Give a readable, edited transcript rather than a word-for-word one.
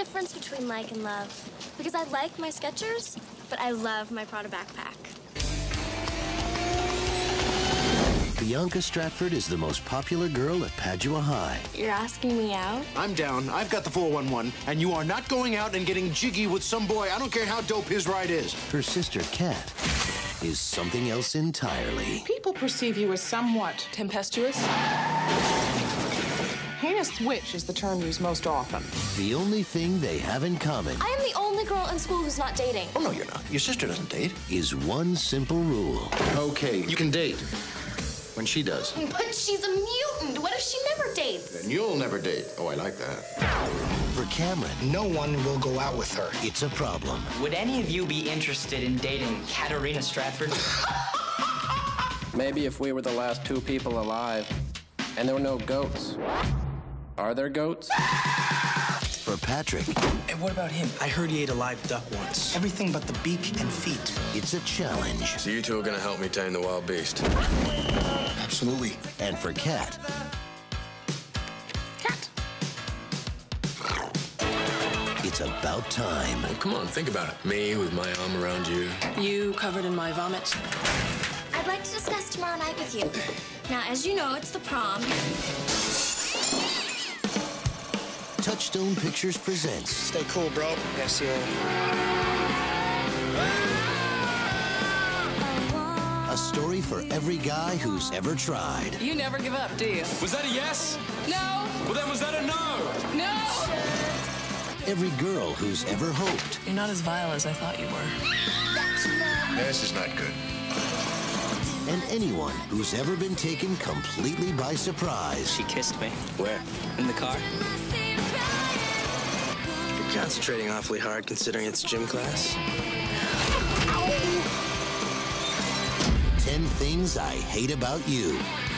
difference between like and love. Because I like my Skechers, but I love my Prada backpack. Bianca Stratford is the most popular girl at Padua High. You're asking me out? I'm down. I've got the 411, and you are not going out and getting jiggy with some boy. I don't care how dope his ride is. Her sister, Kat, is something else entirely. People perceive you as somewhat tempestuous. Heinous witch is the term used most often. The only thing they have in common I am the only girl in school who's not dating. Oh, no, you're not. Your sister doesn't date. is one simple rule. Okay, you can date. When she does. But she's a mutant. What if she never dates? Then you'll never date. Oh, I like that. For Cameron, No one will go out with her. it's a problem. Would any of you be interested in dating Katarina Stratford? Maybe if we were the last two people alive, and there were no goats. Are there goats? For Patrick, And what about him? I heard he ate a live duck once. Everything but the beak and feet. it's a challenge. So you two are gonna help me tame the wild beast? Absolutely. And for Kat, it's about time. Well, come on, think about it. Me with my arm around you. You covered in my vomit. I'd like to discuss tomorrow night with you. Now, as you know, it's the prom. Touchstone Pictures presents Stay cool, bro. Yes, yeah. a story for every guy who's ever tried. You never give up, do you? Was that a yes? No! Well, then was that a no? No! Every girl who's ever hoped. You're not as vile as I thought you were. This is not good. And anyone who's ever been taken completely by surprise. She kissed me. Where? In the car. You're concentrating awfully hard considering it's gym class. 10 Things I Hate About You.